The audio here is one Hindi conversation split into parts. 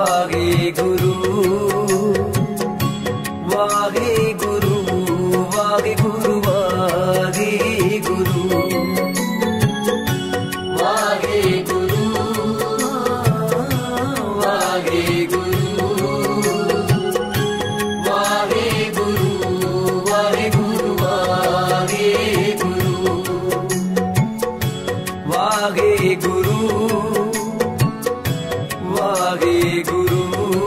वाहे गुरु वाहे गुरु वाहे गुरु वाहे गुरु वाहे गुरु वाहे गुरु वाहे गुरु वाहे गुरु वाहे गुरु वाहे गुरु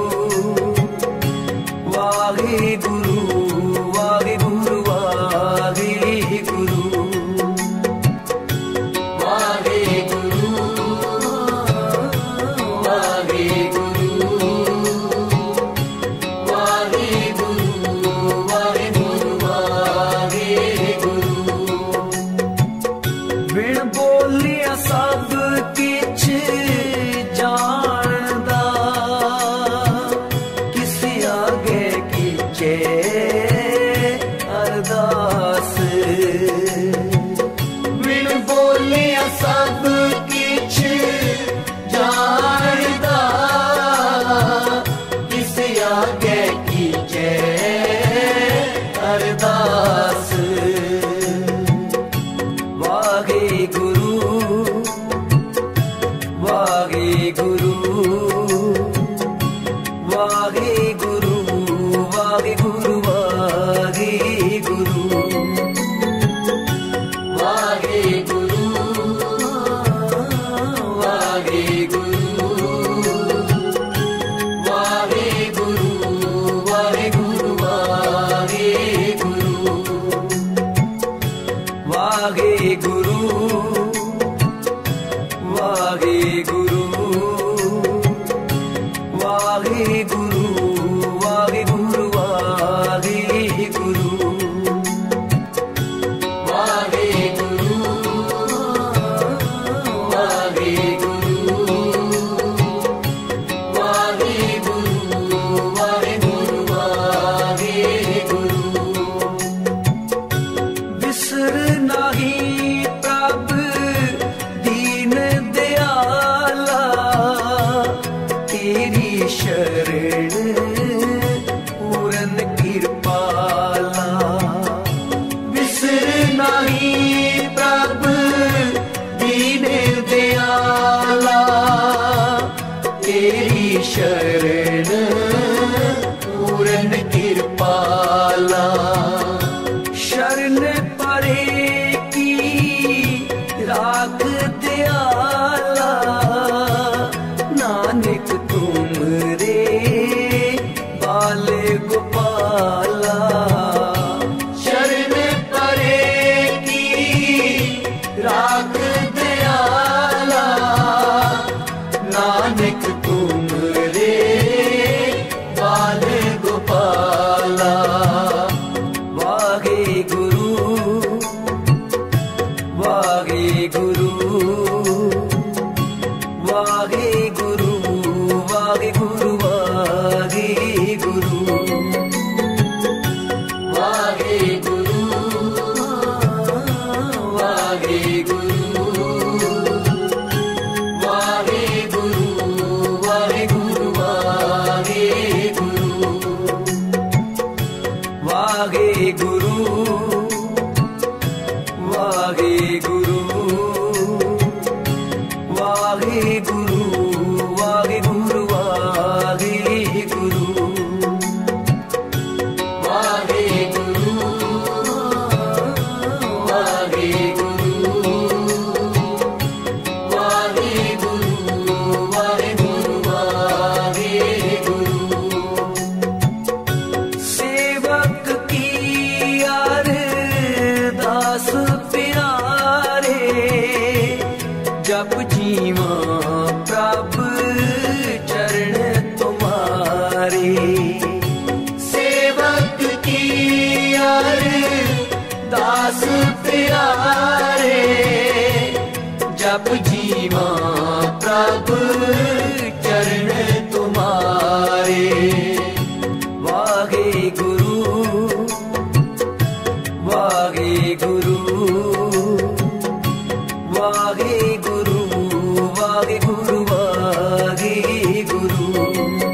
वाहे गुरु वाहे गुरु वाहे गुरु वाहे गुरु वाहे गुरु वाहे गुरु वाहे गुरु वाहे गुरु बिन बोलिया सब किछ जानदा किसी आगे कीचे अरदास बिन बोलिया सब किछ जानदा किसी आगे कीचे अरदास वाहे गुरु वाहे गुरु वाहे गुरु वाहे गुरु वाहे गुरु वाहे गुरु वाहे गुरु वाहे गुरु वाहे गुरु वाहे गुरु वाहे गुरु वाहे गुरु वाहे गुरु वाहे गुरु वाहे गुरु वाहे गुरु वाहे गुरु वाहे गुरु वाहे गुरु बिसर नाही प्रभ दीन दयाला तेरी शरण पूरन कृपाला बिसर नाही प्रभ दीन दयाला तेरी शरण पूरन कृपाला शरण परे की राख दयाला नानक तुम रे बाल गोपाला शरण परे की राख दयाला नानक तुम रे बाल गोपाला वाहे गुरु वाहे गुरु वाहे गुरु वाहे गुरु वाहे गुरु वाहे गुरु वाहे गुरु वाहे गुरु वाहे गुरु वाहे गुरु वाहे गुरु वाहे गुरु वाहे गुरु वाहे गुरु वाहे गुरु वाहे गुरु वाहे गुरु वाहे गुरु वाहे गुरु सेवक की अरदास प्यारे जप जीवा प्रभ चरण तुम्हारे सेवक की अरदास प्यारे जप जीवा प्रभ चरण तुम्हारे वाहे गुरु वाहे गुरु वाहे गुरु वाहे गुरु वाहे गुरु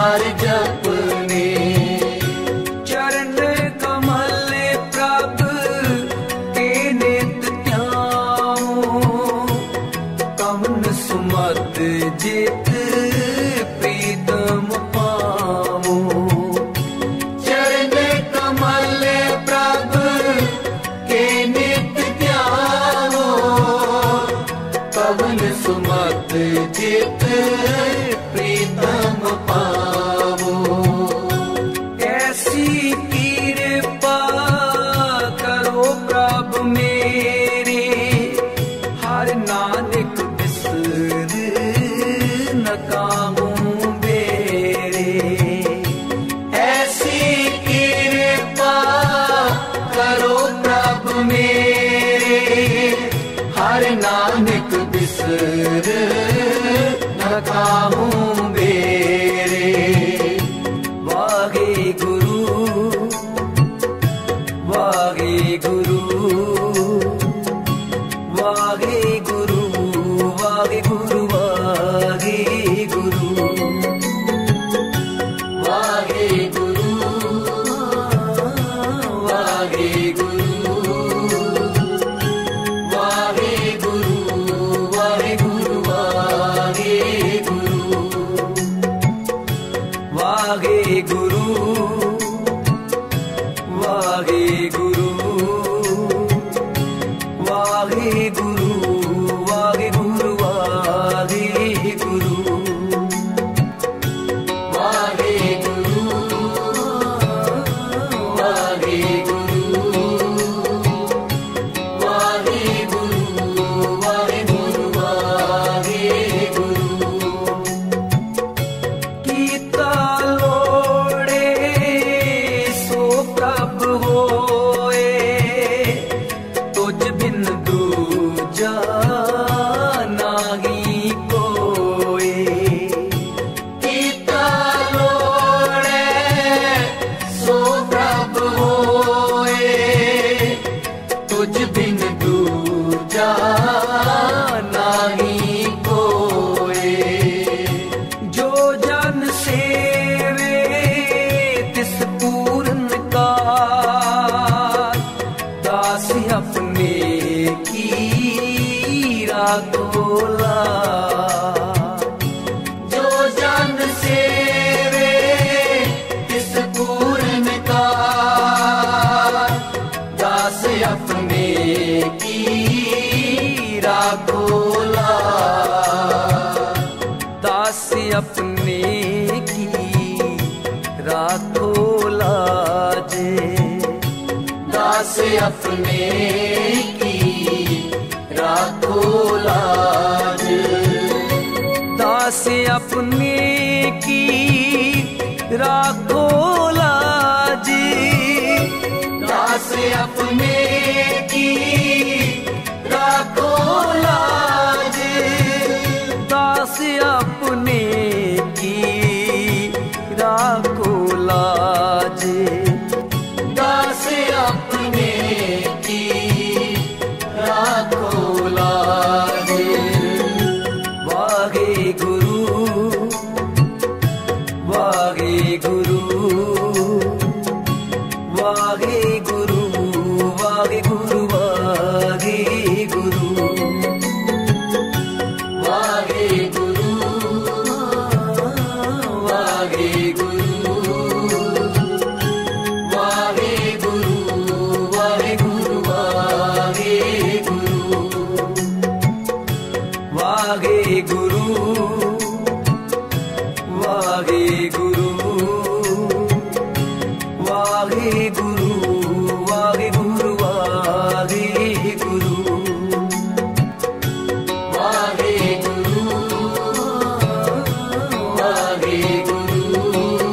हर जपने। चरण कमल प्रभ के नित ध्याओ, कवन सुमत जित प्रीतम पावो। चरण कमल प्रभ के नित ध्याओ, कवन सुमत जित प्रीतम पावो। ऐसी कृपा करो प्रभु मेरे, हर नानक बिसर न काहूँ बेरे। ऐसी कृपा करो प्रभु मेरे, हर नानक बिसर न काहूँ बेरे। वाहे गुरु वाहे गुरु वाहे गुरु वाहे गुरु वाहे गुरु वाहे गुरु वाहे गुरु वाहे गुरु वाहे गुरु वाहे गुरु वाहे गुरु वाहे गुरु वाहे गुरु वाहे गुरु वाहे गुरु वाहे गुरु वाहे गुरु वाहे गुरु वाहे गुरु। कीता लोड़े सो प्रभ होए, तुझ बिन दूजा नाही कोए। कीता लोड़े सो प्रभ होए, तुझ बिन दूजा नाही कोए। जो जन सेवे तिस पूर्ण का, दास अपने की राखोला। जो जन सेवे तिस पूर्ण का, दास अपने की राखोला। दास अपने की राखो लाजे। दास अपने की राखो लाज। दास अपने की राखो लाजी। दास अपने की राखो लाज। दास अपने की राखो लाजे। दास अपने की राखो लाज। वाहे गुरु वाहे गुरु वाहे गुरु वाहे गुरु वाहे गुरु वाहे गुरु वाहे गुरु वाहे गुरु वाहे गुरु वाहे गुरु वाहे गुरु वाहे गुरु वाहे गुरु वाहे गुरु वाहे गुरु वाहे गुरु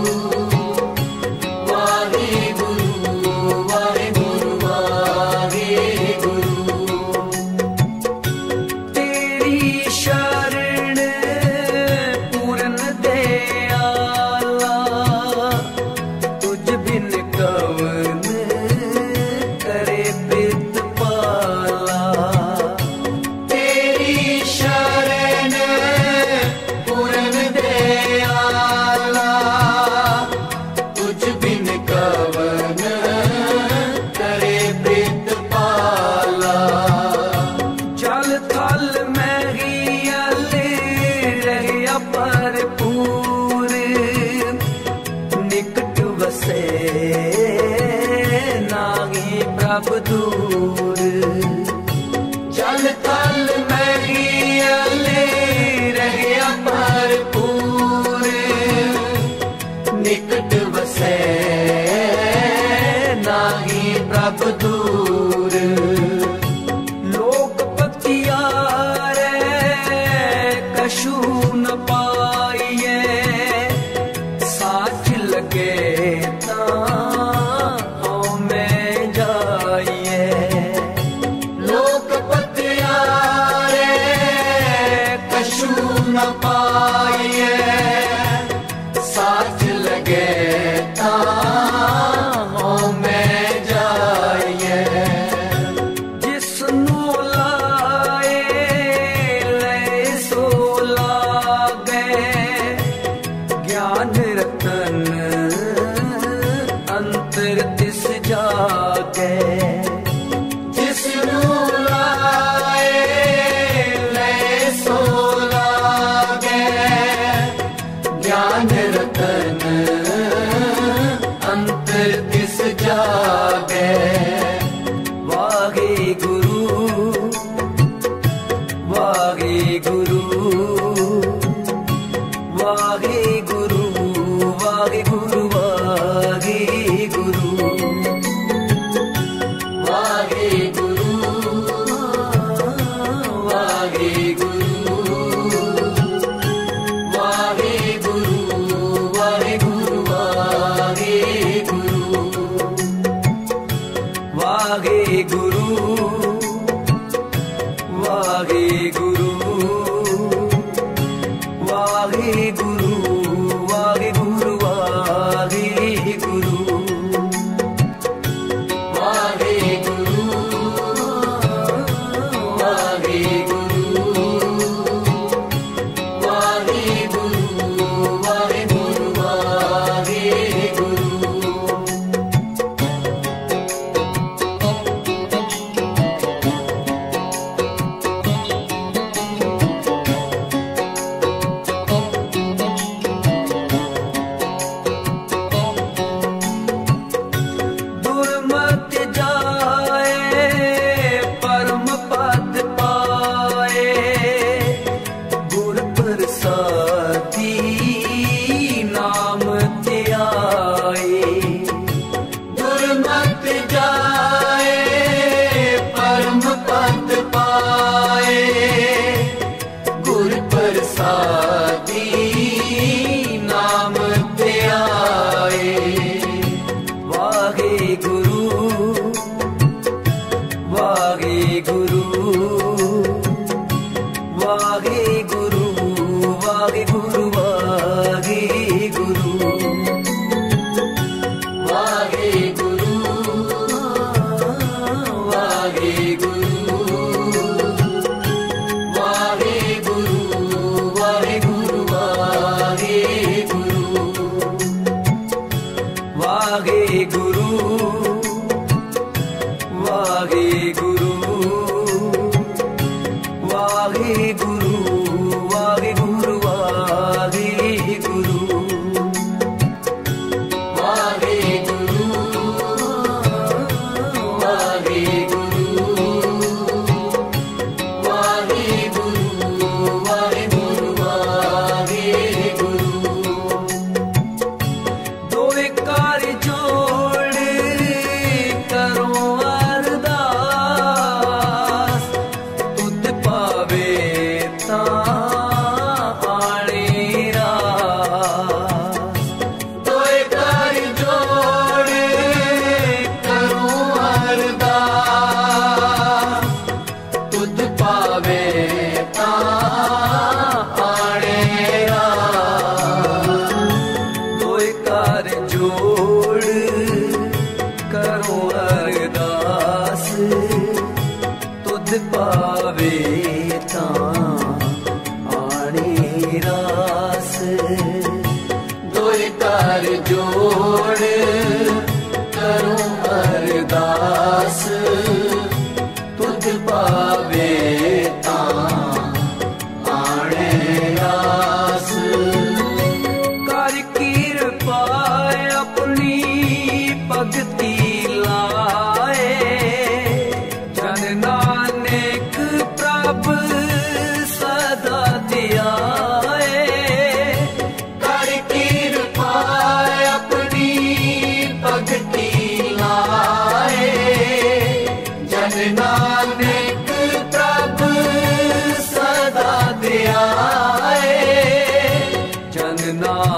वाहे गुरु वाहे गुरु वाहे गुरु। तेरी शरण पूर्ण दयाला, तुझ बिन कवन प्रभ दूर जल थल मैले रहया भरपूर निकट वसै नाही प्रभ दूर लोक पतियारे कशु न पाइए साच लगे न पाइए साच लगे तां में जाइए जिसनु लाए ले सो लागे ज्ञान रतन अंतर तिस जागे जिसनु लाए ले सो ज्ञान रतन अंतर तिस जागे वाहे गुरु वाहे गुरु वाहे गुरु वाहे गुरु वाहे गुरु वाहे गुरु वाहे गुरु वाहे गुरु वाहे गुरु वाहे गुरु वाहे गुरु वाहे गुरु वाहे गुरु वाहे गुरु वाहे गुरु वाहे गुरु वाहे गुरु भगती लाए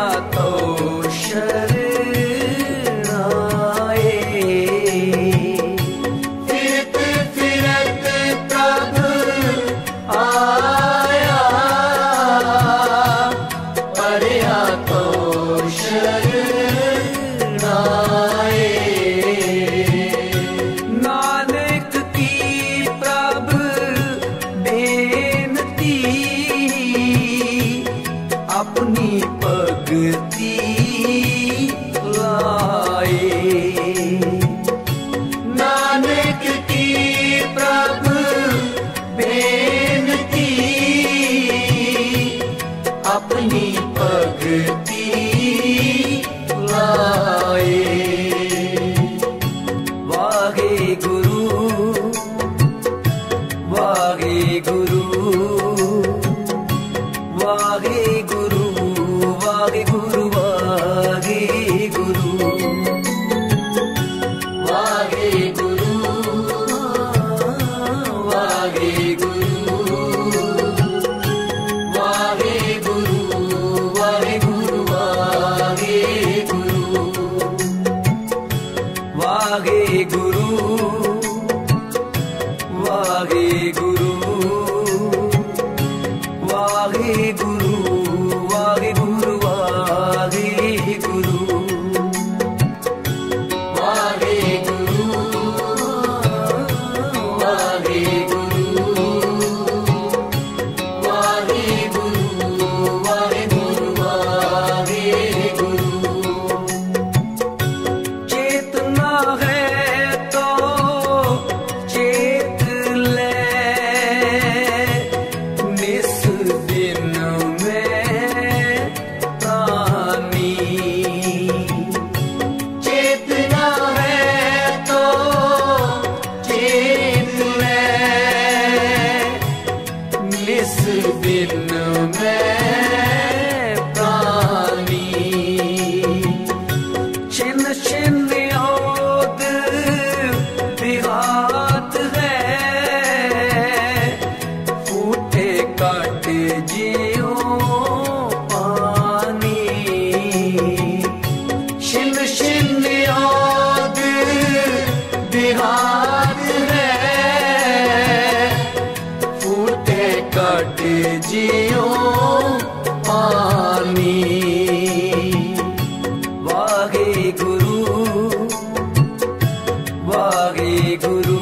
तो शरण आए। फिरत फिरत प्रभु आया, परया तो शरण आए। नानक की प्रभु बेनती, अपनी भगति लाए। नानक की प्रभु बेनती, अपनी भगति लाए। वाहे गुरु, वाहे गुरु, वाहे गुरु, वाहे गुरु, वाहे गुरु, वाहे गुरु, वाहे गुरु, वाहे गुरु, वाहे गुरु, वाहे गुरु, वाहे गुरु, वाहे गुरु, वाहे गुरु, वाहे गुरु, वाहे गुरु, वाहे गुरु, वाहे गुरु, वाहे गुरु, वाहे गुरु, वाहे गुरु। चेतना है तो चेत ले, निस दिन में प्राणी। चेतना है तो चेत ले, निस दिन में प्राणी। छिन छिन ओद विहात है, फूटे काट जियो पानी। शिन शिन याद बिहार है, फूटे काट जियो पानी। वाहे गुरु, वाहे गुरु,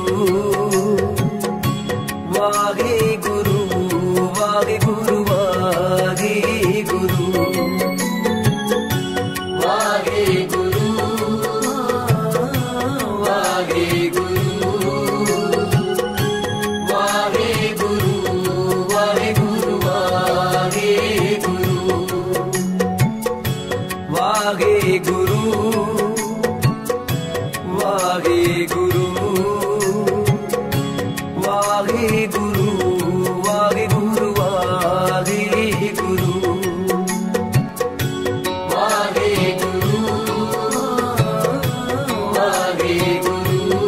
वाहे गुरु, वाहे गुरु, वाहे गुरु, वाहे गुरु, वाहे गुरु, वाहे गुरु, वाहे गुरु, वाहे गुरु, वाहे गुरु, वाहे गुरु, वाहे गुरु, वाहे गुरु, वाहे गुरु, वाहे गुरु, वाहे गुरु,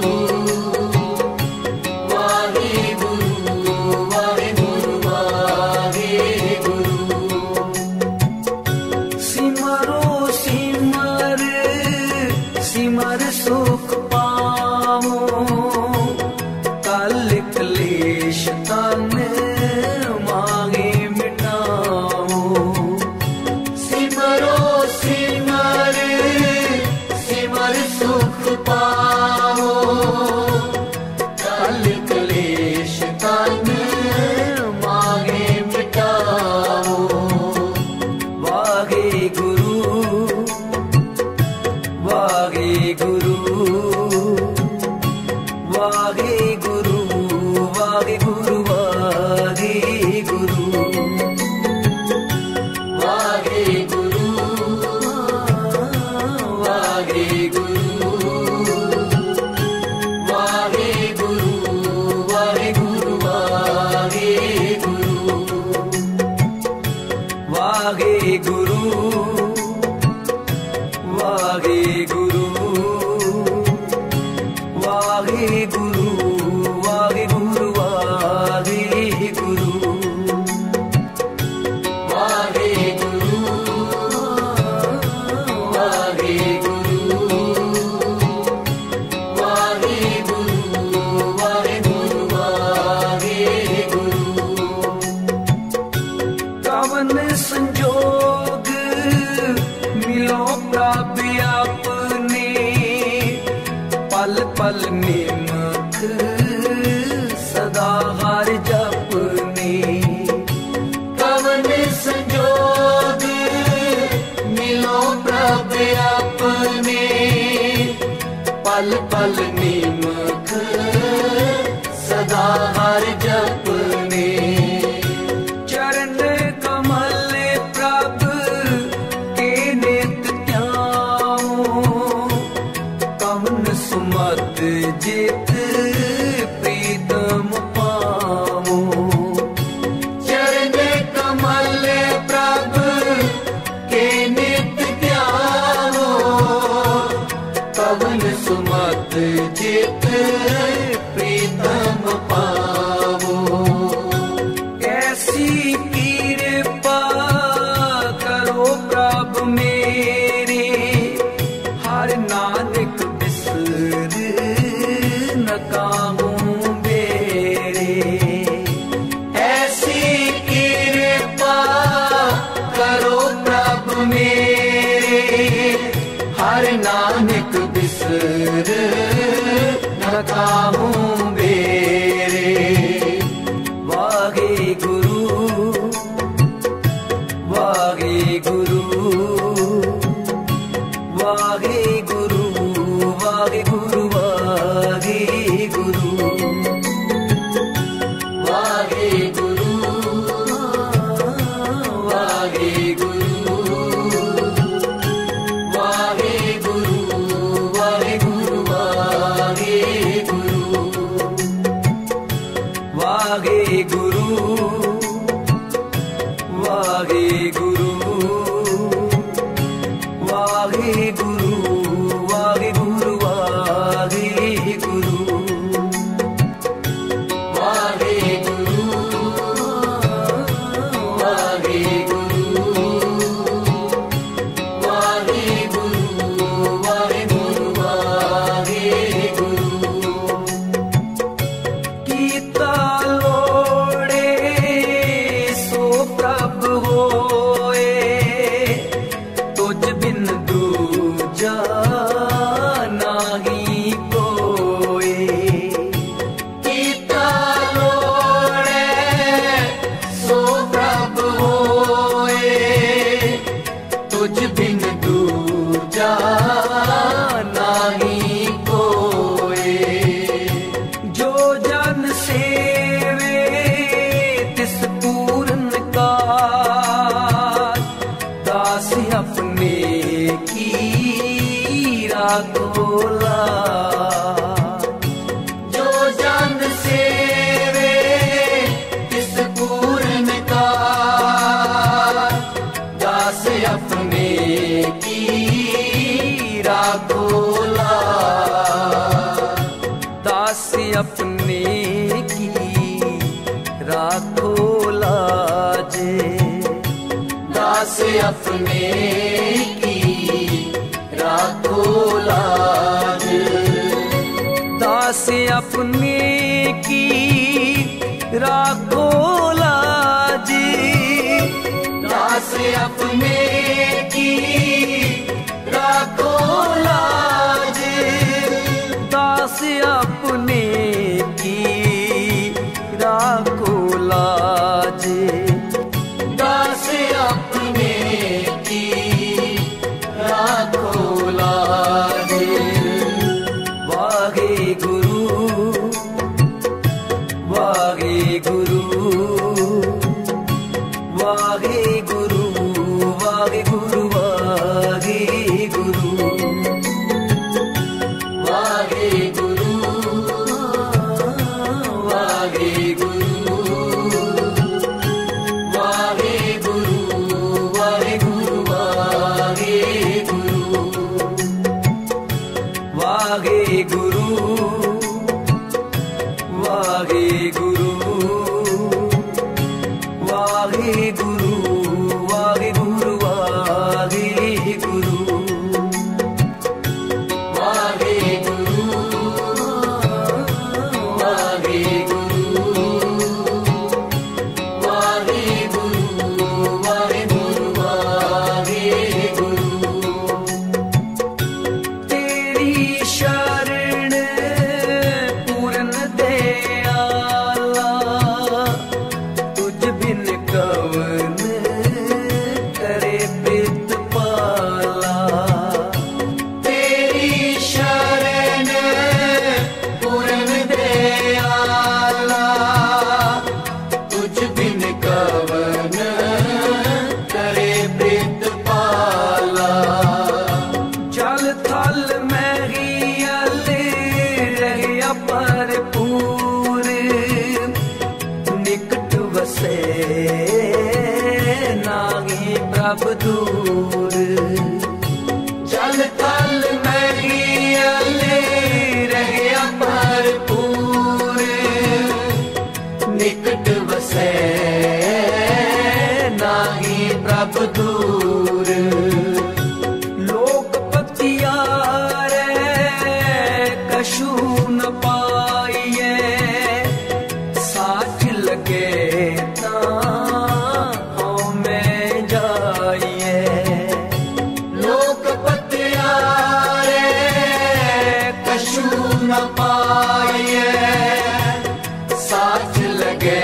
वाहे गुरु, वाहे गुरु, वाहे गुरु। सिमरो सिमर, सिमर सुख पाओ, कल क्लेश तन मांगे मिटाओ। सिमरो सिमर, सिमर सुख पाओ, कल क्लेश तन मांगे मिटाओ। वाहे गुरु, प्रभ अपने पल पल निमख सदा हर जपने कवन संजोग मिलो प्रभ अपने पल पल निमख सदा हर जपने चरण कमल प्रभ के नित ध्याओ कवन सुमत जित प्रीतम पाओ चरण कमल प्रभ के नित ध्यानो कवन सुमत जित प्रीतम पावो कैसी कृपा करो प्रभ मेरे हर नानक बिसर न काहूँ बेरे ऐसी कृपा करो प्रभ मेरे हर नानक बिसर न काहूँ बेरे वाहे गुरु वाहे गुरु वाहे गुरु वाहे गुरु वाहे गुरु वाहे गुरु वाहे गुरु वाहे गुरु वाहे गुरु वाहे गुरु वाहे गुरु वाहे गुरु वाहे गुरु वाहे गुरु वाहे गुरु वाहे गुरु वाहे गुरु वाहे गुरु वाहे गुरु कीता लोड़े सो प्रभ होए तुझ बिन दूजा नाही कोए कीता लोड़े सो प्रभ होए तुझ बिन दूजा नाही कोए जो जन सेवे तिस पूर्ण का दास अपने की राखोला जो जन सेवे तिस पूर्ण का दास अपने की राखोला दास अपने की राखो लाजे दास अपने की राखो लाज दास अपने की राखो लाजे दास अपने की राखो लाज दास अपने की राखो लाजे दास अपने की राखो लाज वाहे गुरु वाहे गुरु वाहे गुरु वाहे गुरु वाहे गुरु वाहे गुरु वाहे गुरु वाहे गुरु वाहे गुरु वाहे गुरु वाहे गुरु वाहे गुरु वाहे गुरु वाहे गुरु वाहे गुरु वाहे गुरु वाहे गुरु वाहे गुरु वाहे गुरु न पाइए साच लगे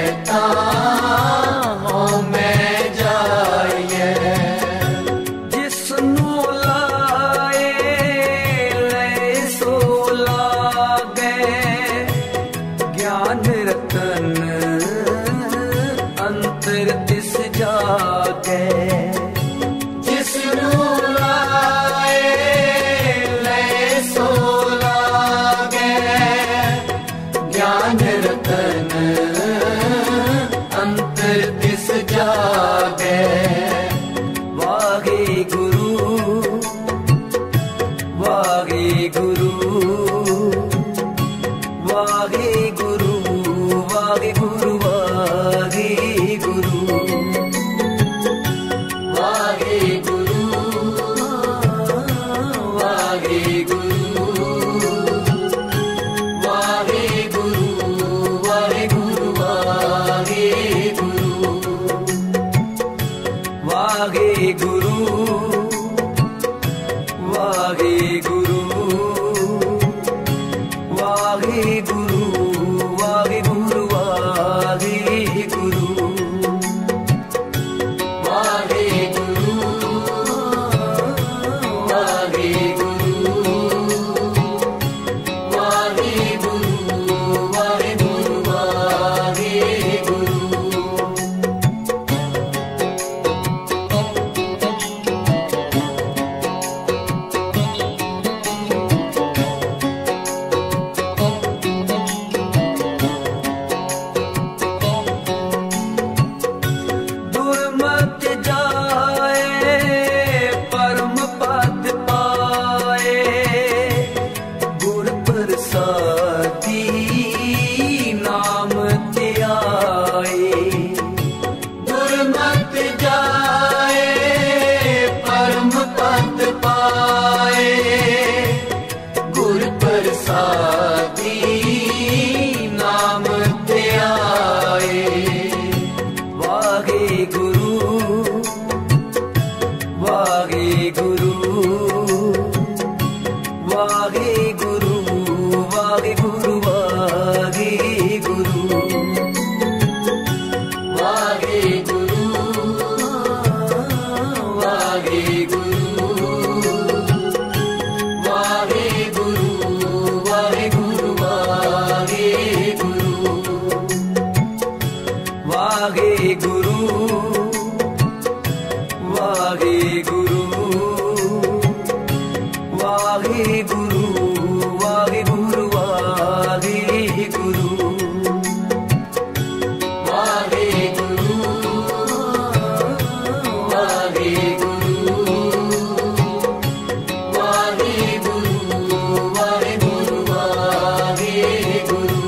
तां में जाइए जिसनू लाए ले सो लागे ज्ञान रतन अंतर तिस जागे जिसनू लाए ले सो लागे ज्ञान रतन अंतर तिस जागे वाहे गुरु वाहे गुरु वाहे गुरु वाहे गुरु वाहे गुरु वाहे गुरु वाहे गुरु वाहे गुरु वाहे गुरु वाहे गुरु वाहे गुरु वाहे गुरु वाहे गुरु वाहे गुरु वाहे गुरु वाहे गुरु वाहे गुरु वाहे गुरु वाहे गुरु दुर्मत जाए परम पद पाए गुर प्रसादी नाम त्याए दुर्मत जाए परम पद पाए गुर प्रसादी नाम त्याए वाहे गुरु वाहे गुरु वाहे गुरु वाहे गुरु वाहे गुरु वाहे गुरु वाहे गुरु वाहे गुरु वाहे गुरु वाहे गुरु वाहे गुरु वाहे गुरु वाहे गुरु वाहे गुरु वाहे गुरु वाहे गुरु वाहे गुरु वाहे गुरु वाहे गुरु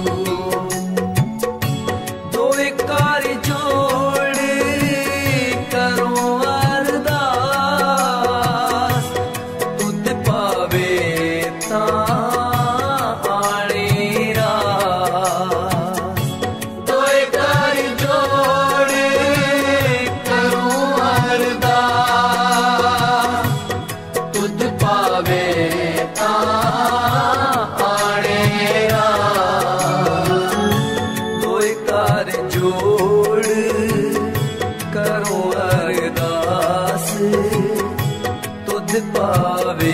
दो कार जोड़ करो अरदास तुद पावे ताणे रास तो कर जोड़ करूं अरदास तुझ पावे ताणे रास दो कार जोड़ करो अरदास तुद पावे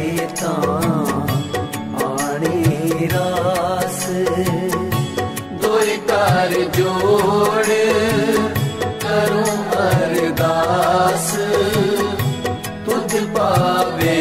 ताणे रास दो कर जोड़ करूं अरदास तुझ पावे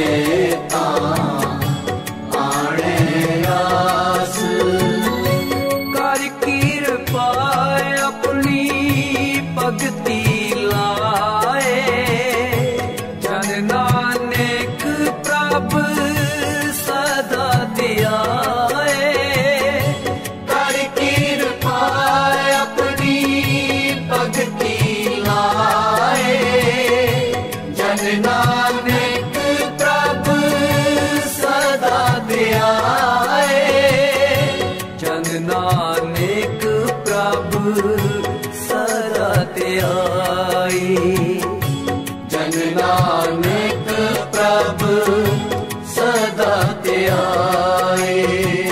ताणे रास कर कृपा अपनी भगति लाए जन नानक प्रभ सदा ध्याए कर कृपा अपनी भक्ति लाए जन नानक प्रभ सदा ध्याए जन नानक प्रभ सदा ध्याए जन नानक प्रभ सदा ध्याए।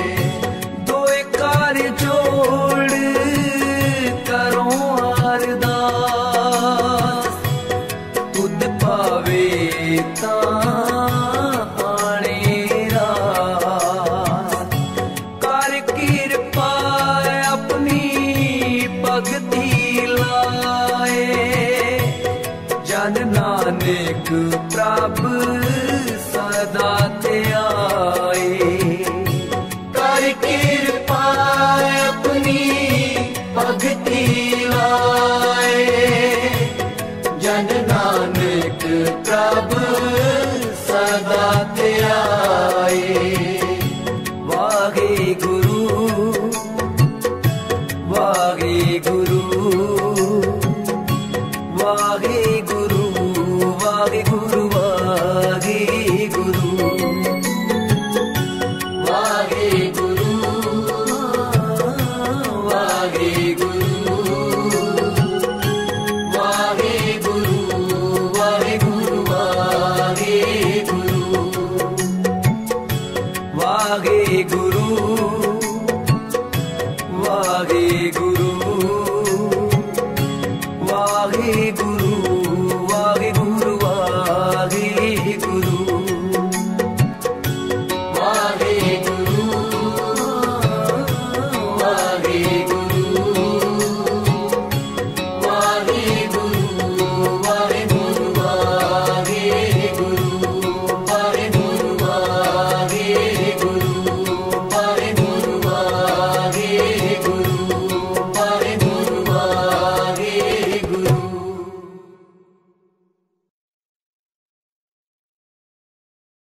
तां